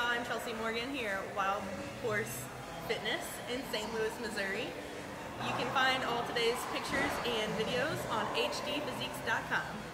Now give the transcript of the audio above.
I'm Chelsea Morgan here at Wild Horse Fitness in St. Louis, Missouri. You can find all today's pictures and videos on hdphysiques.com.